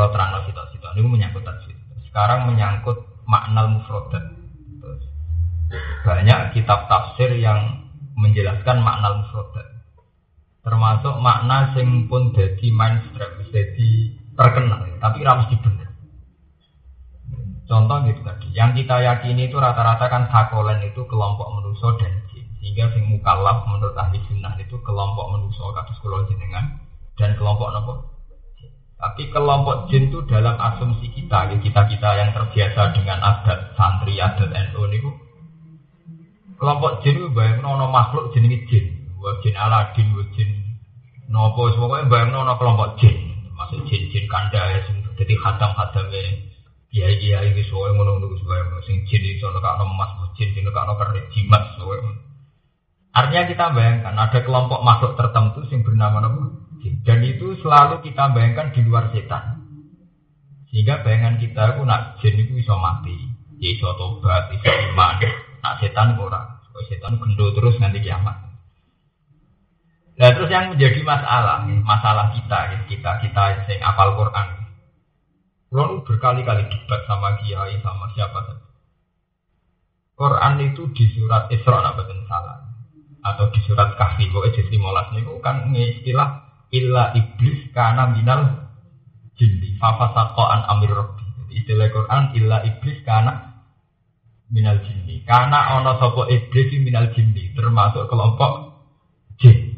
kalau terang sitok-sitok ini menyangkut tafsir. Sekarang menyangkut makna mufradat. Banyak kitab tafsir yang menjelaskan makna mufradat. Termasuk makna sing pun jadi mainstream, jadi terkenal, tapi ra mesti bener. Contoh gitu tadi, yang kita yakini itu rata-rata kan sakolen itu kelompok manusia dan jin. Sehingga sing mukallaf menurut ahli sunnah itu kelompok manusia kados kula jenengan dan kelompok napa? Tapi kelompok jin itu dalam asumsi kita yang terbiasa dengan adat santri, adat NU niku. Kelompok jin itu bayangno ana makhluk jenenge jin. Wa jin Aladin, wa jin napa pokoke bayangno ana kelompok jin. Masuk jin-jin kandha sing dadi khatam-khatame kiai-kiai wis wae ngono-ngono wis wae sing jin iso nekakno emas, jin sing nekakno keris jimat wae. Artinya kita bayangkan ada kelompok makhluk tertentu yang bernama apa? Jin. Dan itu selalu kita bayangkan di luar setan. Sehingga bayangan kita itu nak jin itu bisa mati, ya iso tobat, iso iman. Nak setan ora. Setan gendho terus nanti kiamat. Nah terus yang menjadi masalah kita yang hafal Quran. Lalu berkali-kali debat sama kiai sama siapa saja. Quran itu di surat Isra apa salah atau di surat Kahfi pokoknya di 15 niku kan istilah illa iblis kana minal jinni fa fasaqa an amri rabbi. Istilah Quran illa iblis kana minal jinni. Kana ana sapa iblis minal jinni termasuk kelompok jin.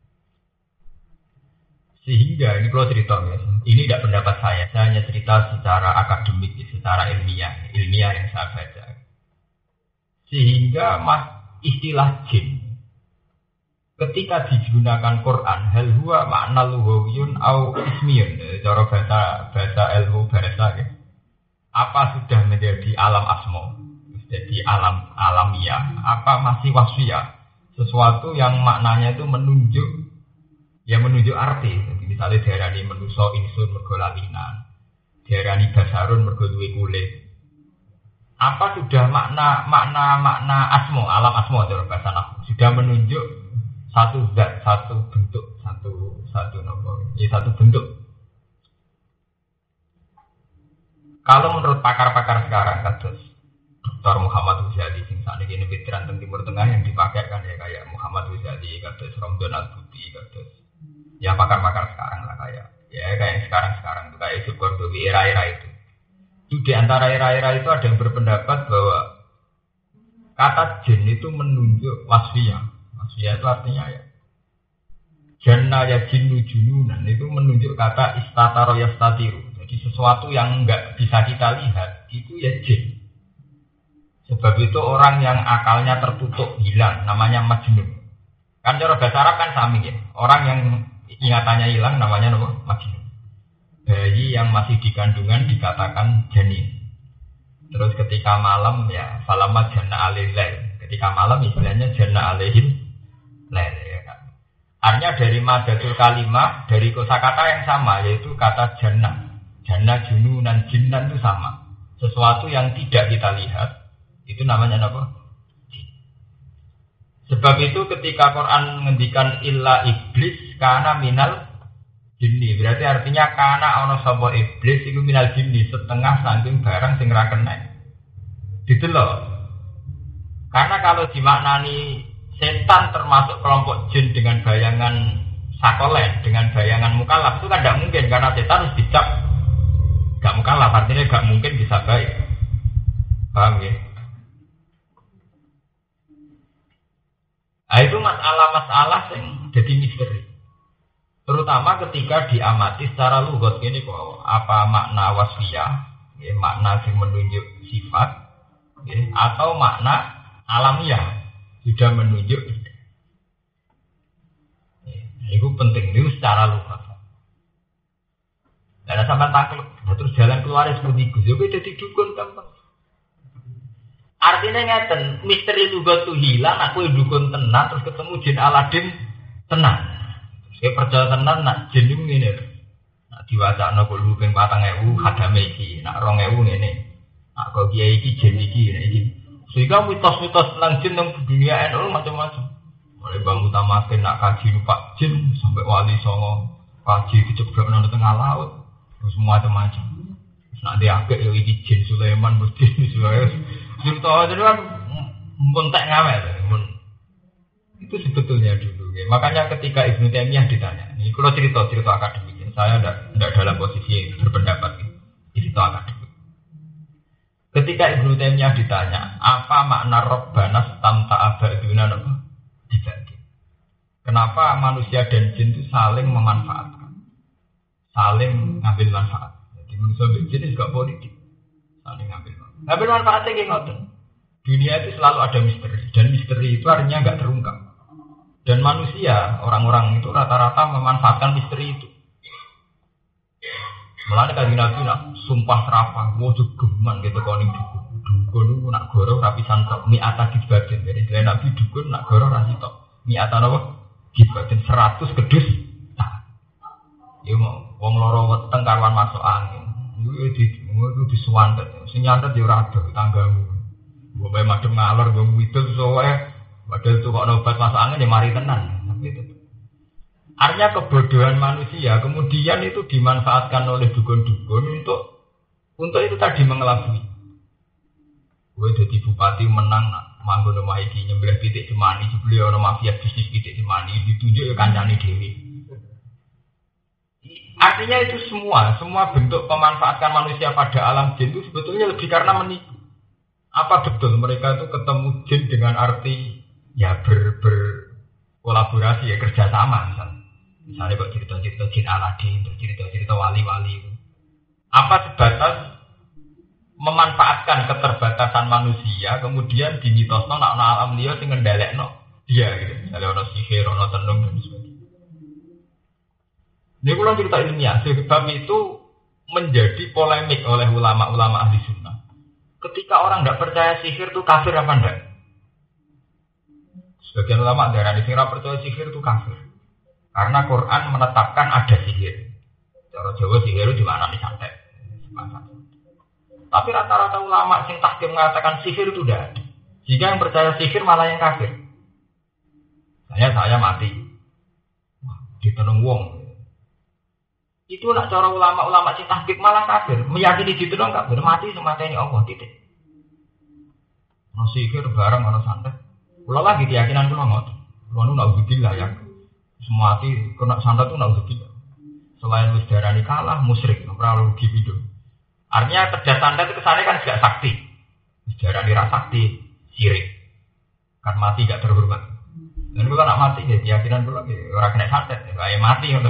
Sehingga ini kalau cerita ya, ini tidak pendapat saya hanya cerita secara akademik, secara ilmiah yang saya baca. Sehingga istilah jin ketika digunakan Quran, hal huwa makna lughawiyun au ismiyun, cara bahasa ilmu bahasa ya. Apa sudah menjadi alam asma, jadi alam alamiah, apa masih wasfiyah, sesuatu yang maknanya itu menunjuk arti. Jadi misalnya diarani manusa insun mergo lalinan, diarani basarun mergo duwe kulit. Apa sudah makna asma, alam asma dalam bahasa nahwu sudah menunjuk satu zat, satu bentuk, satu bentuk. Kalau menurut pakar-pakar sekarang kados Dr. Muhammad Ghazali sing sakniki ini veteran Timur Tengah yang dipakai kan ya kayak Muhammad Ghazali, kados Ramdan Al-Buti, kados ya pakar-pakar sekarang lah kayak sekarang tuh kayak Sukordowi era-era itu. Di antara era-era itu ada yang berpendapat bahwa kata jin itu menunjuk wasfiyah. Wasfiyah itu artinya ya janna ya jinnu jununan, itu menunjuk kata istataro yastatiru. Jadi sesuatu yang enggak bisa kita lihat itu ya jin. Sebab itu orang yang akalnya tertutup hilang namanya majnun. Kan cara bahasa Arab kan sami ya. Orang yang ingatannya hilang namanya apa? Majnun. Bayi yang masih di kandungan dikatakan janin. Terus ketika malam ya falamat janna alil lail. Ketika malam istilahnya janna alihil lail ya kan. Artinya dari madatul kalimah dari kosakata yang sama yaitu kata janna. Janna jununan jinnan itu sama. Sesuatu yang tidak kita lihat itu namanya apa? Sebab itu ketika Quran menghentikan illa iblis kana minal jinni, berarti artinya kana ana sapa iblis iku minal jinni, setengah saking barang sing ra kena didelok. Karena kalau dimaknani setan termasuk kelompok jin dengan bayangan sakolen, dengan bayangan mukallaf itu kan tidak mungkin karena setan harus dicap gak mukallaf, artinya gak mungkin bisa baik. Paham ya? Nah, itu masalah-masalah yang jadi misteri. Terutama ketika diamati secara lughat ini kok apa makna wasfiyah, ya, makna yang menunjuk sifat, ya, atau makna alamiah sudah menunjuk. Ya, itu penting itu secara lughat. Dan sampai takluk, terus jalan keluar seperti itu, jadi dukun gampang. Artinya ngeten, misteri lughat itu hilang, aku dukun tenan, terus ketemu jin Aladin tenan. Saya percaya tenan, nak jin itu ini. Nak diwacana kok lu ping 4.000 hadame iki, nak 2.000 ngene. Nak kok kiai iki jin iki. Sehingga mitos-mitos tentang jin nang dunia NU macam-macam. Mulai Bang Utama nak kaji numpak jin sampai wali songo kaji diceblok nang tengah laut. Terus macam-macam. Nak dia agak ya iki jin Sulaiman mesti Sulaiman. Cerita itu kan mentek ngawel. Itu sebetulnya dulu. Ya. Makanya ketika Ibnu Taimiyah ditanya, ini kalau cerita akademik, saya tidak dalam posisi berpendapat. Cerita akademik. Ketika Ibnu Taimiyah ditanya, apa makna Rabbana tamta'a ba'duna dibagi? Kenapa manusia dan jin itu saling memanfaatkan, saling ngambil manfaat? Jadi manusia dan jin juga politik, saling ngambil manfaatnya kayak ngoten. Dunia itu selalu ada misteri, dan misteri itu artinya nggak terungkap. Dan manusia, orang-orang itu rata-rata memanfaatkan misteri itu. Mulanya kali Nabi nak sumpah serapah, mau geman gitu koning dukun itu nak goro rapi santok mi'ata gizbatin. Jadi selain Nabi dukun nak goro rasi tok mi'ata apa? Gizbatin 100 kedus. Ya mau wong loro weteng karuan masuk angin. Itu disuwantet. Sing nyantet ya ora ada tanggamu. Mbok bae madhep ngalor mbok widul soe padahal itu kok obat masuk angin ya mari tenan. Gitu. Artinya kebodohan manusia kemudian itu dimanfaatkan oleh dukun-dukun untuk itu tadi mengelabui. Gue jadi bupati menang manggon omah iki nyembelih titik semani jebule ana mafia bisnis titik semani ditunjuk ya kancane dhewe. Artinya itu semua bentuk pemanfaatkan manusia pada alam jin itu sebetulnya lebih karena menipu. Apa betul mereka itu ketemu jin dengan arti ya berkolaborasi ya kerjasama misalnya kok cerita-cerita jin Aladin, cerita-cerita wali-wali itu. Apa sebatas memanfaatkan keterbatasan manusia, kemudian dimitosno nak alam liya sing ngendhalekno dia gitu. Misalnya ono sihir, ono tenung dan sebagainya. Ini kalau cerita ilmiah, sebab itu menjadi polemik oleh ulama-ulama ahli sunnah. Ketika orang tidak percaya sihir itu kafir apa enggak? Sebagian ulama darah sing ora percaya sihir itu kafir. Karena Quran menetapkan ada sihir. Cara Jawa sihir itu dimana nih santet. Tapi rata-rata ulama sing tahkim mengatakan sihir itu tidak ada. Jika yang percaya sihir malah yang kafir. Saya mati. Ditenung wong. Itu nak cara ulama-ulama sing tahkim malah kafir. Meyakini ditenung kafir mati semateni Allah titik. Ono sihir bareng ono santet. Kula lagi keyakinan kula ngoten. Kula nu naudzubillah ya. Semati kena santet itu naudzubillah. Selain wis darani kalah musyrik, ora rugi pindho. Artinya kerja santet itu kesannya kan juga sakti. Wis darani ra sakti, sirik. Kan mati gak terhormat. Dan kula nak mati ya keyakinan kula ora kena santet, ya mati ngono.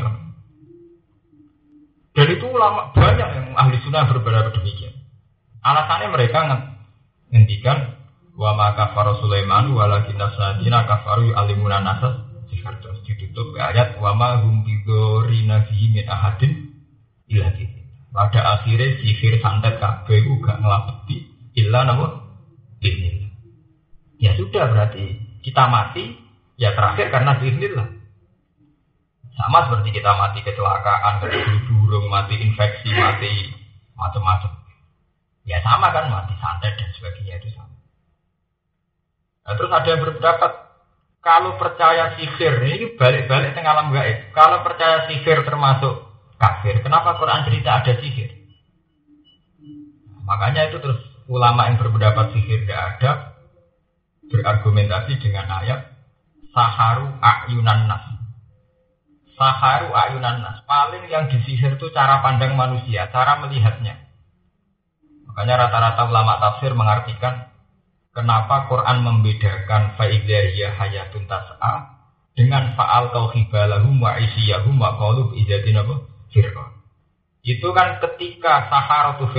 Dan itu ulama banyak yang ahli sunnah berbeda demikian. Alasannya mereka ngendikan wa ma kafara Sulaiman walakinna sadina kafaru alimuna nasas sihir terus ditutup ayat wa ma hum bidorina fihi min ahadin illa gitu. Pada akhirnya sihir santet kabeh iku gak nglapeti illa napa bismillah. Ya sudah berarti kita mati ya terakhir karena bismillah. Sama seperti kita mati kecelakaan, kecelakaan burung, mati infeksi, mati macam-macam. Ya sama kan mati santet dan sebagainya itu sama. Nah, terus ada yang berpendapat kalau percaya sihir ini balik-balik tengah alam gaib. Kalau percaya sihir termasuk kafir, kenapa Quran cerita ada sihir? Makanya itu terus ulama yang berpendapat sihir tidak ada berargumentasi dengan ayat saharu ayunan nas. Saharu ayunan nas. Paling yang disihir itu cara pandang manusia, cara melihatnya. Makanya rata-rata ulama tafsir mengartikan kenapa Quran membedakan fa'idhariya hayatun tas'a dengan fa'al tauhibalahum wa isyiyahum wa qalub izatin apa? Fir'aun. Itu kan ketika Saharatu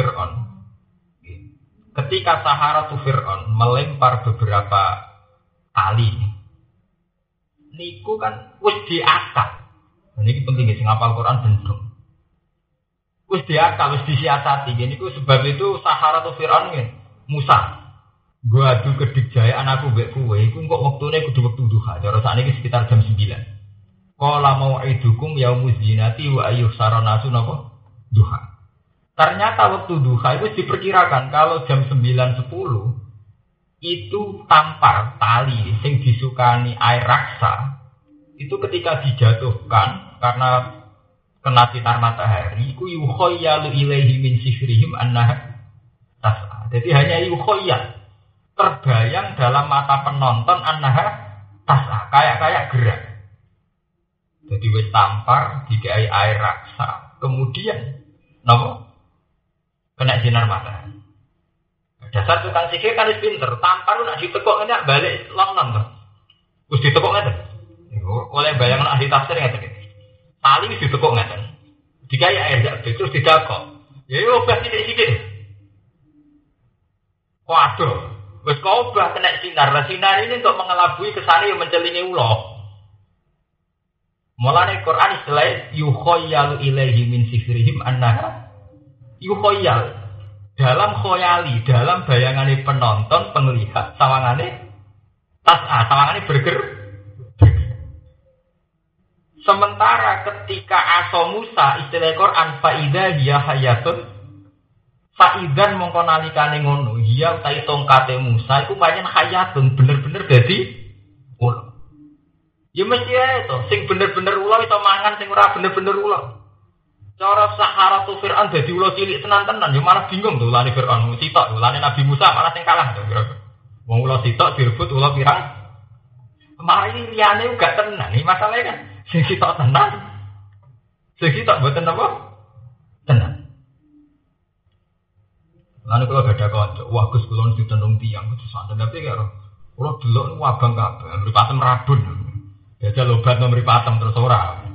Fir'aun melempar beberapa tali. Niku kan wis diakal. Ini penting sing hafal Quran bener. Wis diakal, wis disiasati. Niku sebab itu Saharatu Fir'aun nggih. Musa gua adu kedikjayaan aku mbek kowe iku kok wektune kudu wektu duha. Cara sakniki sekitar jam 9. Qala mau'idukum yaumuz zinati wa ayyuhsara nasu napa? Duha. Ternyata waktu duha itu diperkirakan kalau jam 9.10 itu tampar tali sing disukani air raksa itu ketika dijatuhkan karena kena sinar matahari iku yukhayyalu ilaihi min sihrihim annaha tas'a. Jadi hanya yukhayyal, terbayang dalam mata penonton annaha tas'a, kayak gerak. Jadi wis tampar dikai air raksa, kemudian napa? Kena sinar matahari. Dasar tukang sihir kan wis pinter, tampar nak ditekuk ngene balik lonon to. Wis ditekuk ngeten. Oleh bayang nak ditafsir ngeten iki. Tali wis ditekuk ngeten. Dikai air jak terus didakok. Ya yo obah sithik-sithik. Waduh, wis obah kena sinar. Sinar ini untuk mengelabui kesane yang mencelingi ula. Mulane Quran istilah yukhayyalu ilaihi min sihrihim annaha yukhayyal. Dalam khoyali, dalam bayangane penonton, penglihat, sawangane tas'a, sawangane bergerak. Sementara ketika aso Musa istilah Quran faida hiya hayatun faidan mongko nalikane ngono hiya utai tongkate Musa iku pancen hayatun bener-bener dadi ula. Ya mesti ae to, sing bener-bener ula iso mangan sing ora bener-bener ula. Cara Saharatu Fir'aun dadi ula cilik tenan-tenan ya malah bingung to ulane Fir'aun sitok ulane Nabi Musa malah sing kalah to kira-kira. Wong ula sitok direbut ula pirang. Mari liyane uga tenan. Iki masalahe kan sing sitok tenan. Sing sitok mboten apa? Tenan. Lan kula gadah kanca, wah Gus kula ditendung tiyang kudu santen tapi karo kula delok abang kabeh, mripatem rabun. Jajal obat nomor patem terus ora.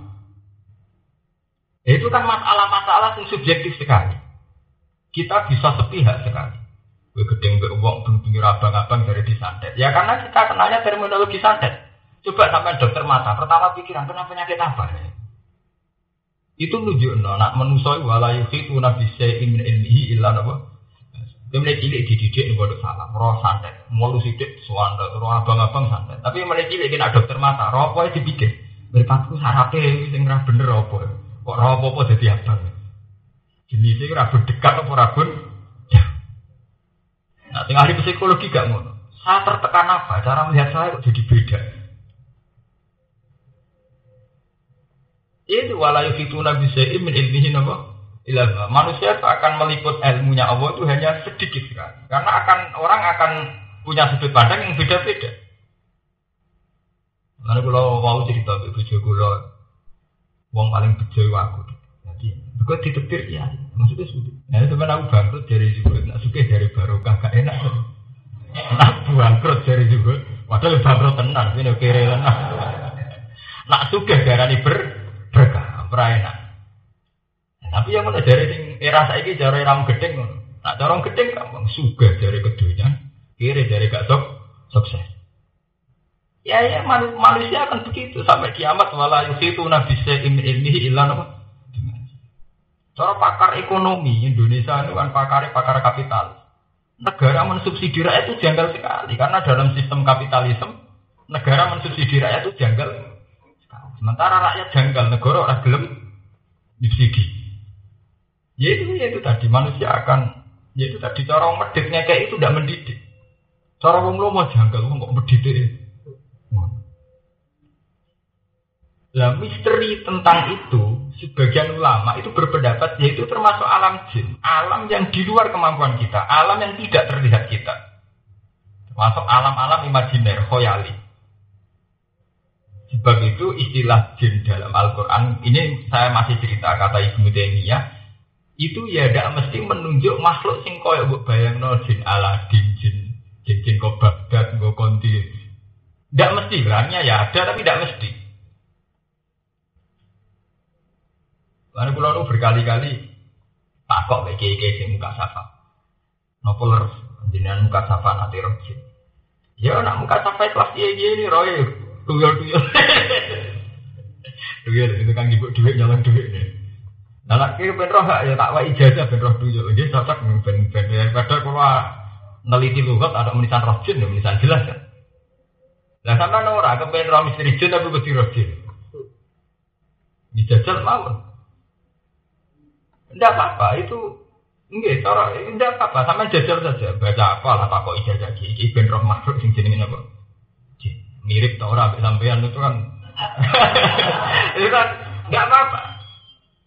Itu kan masalah-masalah yang subjektif sekali. Kita bisa sepihak sekali. Gue gedeng be wong pinggir abang-abang dari disantet. Ya karena kita kenalnya terminologi santet. Coba sampai dokter mata, pertama pikiran kenapa penyakit apa? Itu nunjukno nak menusoi wala yuhitu nabi syai'in min ilmihi illa napa. Mulai cilik dididik ning pondok salah, roh santet. Mulu sithik suwandet, roh abang-abang santet. Tapi mulai cilik kena dokter mata, roh apa dipikir. Mripatku sarape sing ora bener apa. Kok apa-apa dadi abang. Jenisnya rabun dekat apa rabun jauh. Nah, tinggal ahli psikologi gak ngono. Saya tertekan apa? Cara melihat saya kok jadi beda. Itu walayu fituna bisyai'in min ilmihi napa? Ilmu. Manusia itu akan meliput ilmunya Allah itu hanya sedikit sekali. Karena orang akan punya sudut pandang yang beda-beda. Lalu kalau mau cerita bojo kula wong paling bejo aku. Jadi, kok ditetir ya. Maksudnya sudah. Nah, sebenarnya aku bangkrut dari juga. Nak suka dari barokah gak enak. Nak bangkrut dari juga. Padahal bangkrut tenan, ini kere tenan. Nak suka darani berkah, ora enak. Tapi yang mana dari sing era saiki cara ram gedeng ngono. Nak cara gedeng gampang sugih dari kedunya, kere dari gak sukses. Ya manusia akan begitu sampai kiamat wala yusitu nabi syai'in ilmihi illa napa. Cara pakar ekonomi Indonesia itu kan pakar kapital. Negara mensubsidi rakyat itu janggal sekali karena dalam sistem kapitalisme negara mensubsidi rakyat itu janggal sekali. Sementara rakyat janggal, negara ora gelem subsidi. Yaitu tadi manusia akan yaitu tadi cara meditnya kayak itu tidak mendidik. Cara wong lomo janggal wong kok mendidik. Nah, misteri tentang itu, sebagian ulama itu berpendapat yaitu termasuk alam jin, alam yang di luar kemampuan kita, alam yang tidak terlihat kita, termasuk alam-alam imajiner, khoyali. Sebab itu istilah jin dalam Al-Quran, ini saya masih cerita kata Ibnu Taimiyah, itu ya tidak mesti menunjuk makhluk sing koyo mbok bayangno jin Aladin, jin kok Baghdad, kok Konti. Tidak mesti, bilangnya ya ada tapi tidak mesti. Karena pulau berkali-kali takok bagi sing muka safa. Nopo leres jenengan muka safa nanti rojin. Ya nak muka safa kelas ini roy tuyul. Tuyul itu kan ibu duit jalan duit nih. Nah lagi benroh ya tak wae ijazah benroh tuyul. Dia cocok ben daripada kalau neliti lugat ada menisan rojin ya menisan jelas kan. Lah sampean ora kepen roh misteri jin tapi mesti rojin. Dijajal mawon. Tidak apa-apa, itu enggak, cara tidak apa-apa, sama jajal saja. Baca apa lah Pak kok ijazah iki ben roh makhluk sing jenenge apa? Mirip ta ora sampean itu kan. Itu kan enggak apa-apa.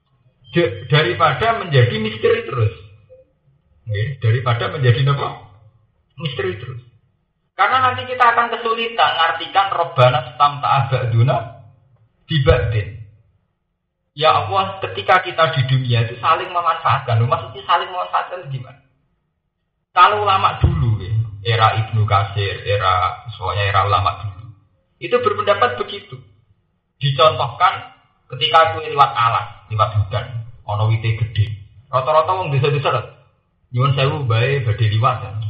daripada menjadi misteri terus. Daripada menjadi apa? Misteri terus. Karena nanti kita akan kesulitan mengartikan Robbana stamta'a ba'duna diba'din. Ya Allah, ketika kita di dunia itu saling memanfaatkan. Maksudnya saling memanfaatkan gimana? Kalau ulama dulu, era Ibnu Katsir, era ulama dulu, itu berpendapat begitu. Dicontohkan ketika aku lewat alas, lewat hutan, ono wite gede. Rata-rata wong desa-desa nyuwun sewu bae badhe liwat.